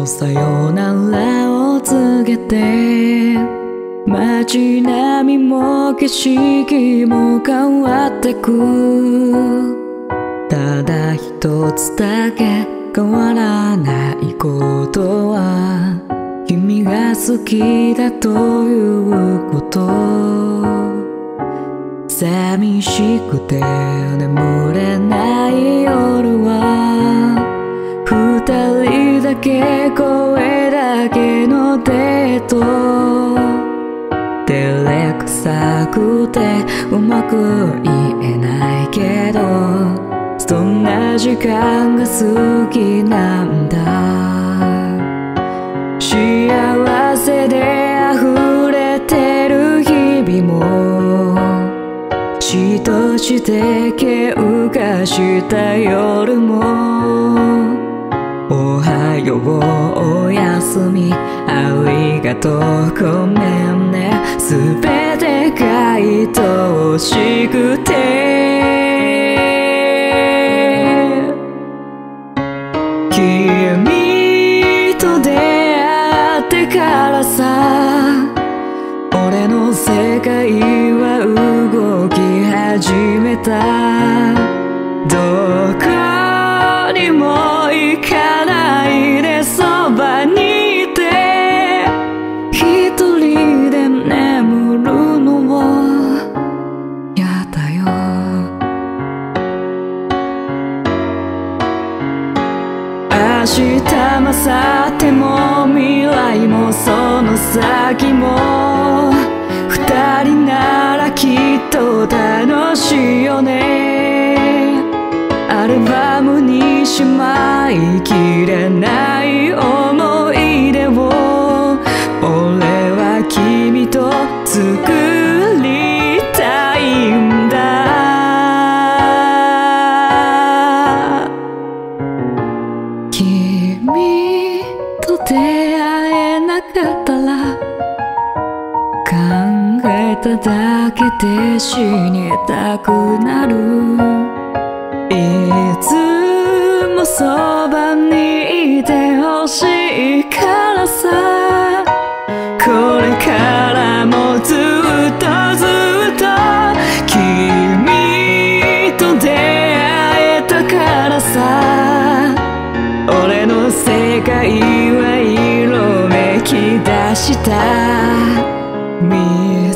さよならを告げて、街並みも景色も変わってく。ただ一つだけ変わらないことは、君が好きだということ。寂しくて眠れない夜は、二人だけ声だけのデート。照れくさくてうまく言えないけど、そんな時間が好きなんだ。幸せで溢れてる日々も、しとして喧嘩した夜も、おはようおやすみありがとうごめんね、すべてが愛おしくて。君と出会ってからさ、俺の世界は動き始めた。どこにも行かないでそばにいて、一人で眠るのもやだよ。明日も明後日も未来もその先も、二人ならきっと楽しいよね。アルバムにしまいきれない思い出を、俺は君と作りたいんだ。君と出会えなかったら、考えただけで死にたくなる。いつもそばにいてほしいからさ、これからもずっとずっと君と出会えたからさ、俺の世界は色めき出した。